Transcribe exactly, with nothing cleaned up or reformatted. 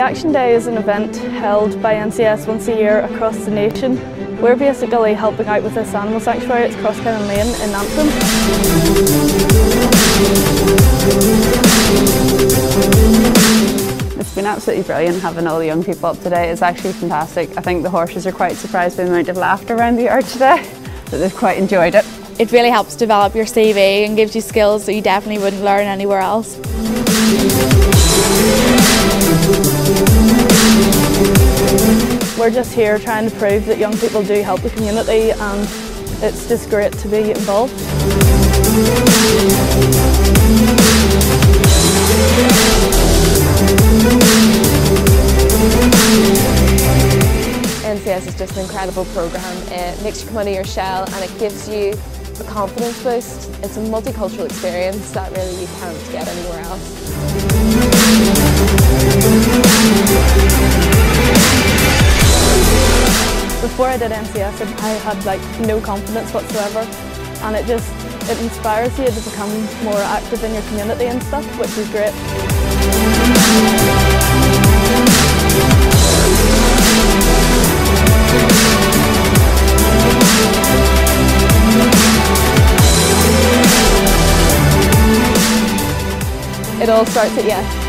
Action Day is an event held by N C S once a year across the nation. We're basically helping out with this animal sanctuary. It's Crosscannon Lane in Antrim. It's been absolutely brilliant having all the young people up today. It's actually fantastic. I think the horses are quite surprised by the amount of laughter around the yard today, that they've quite enjoyed it. It really helps develop your C V and gives you skills that you definitely wouldn't learn anywhere else. We're just here trying to prove that young people do help the community, and it's just great to be involved. N C S is just an incredible programme. It makes you come out of your shell and it gives you a confidence boost. It's a multicultural experience that really you can't get anywhere else. Before I did N C S, I had like no confidence whatsoever, and it just it inspires you to become more active in your community and stuff, which is great. It all starts at yes.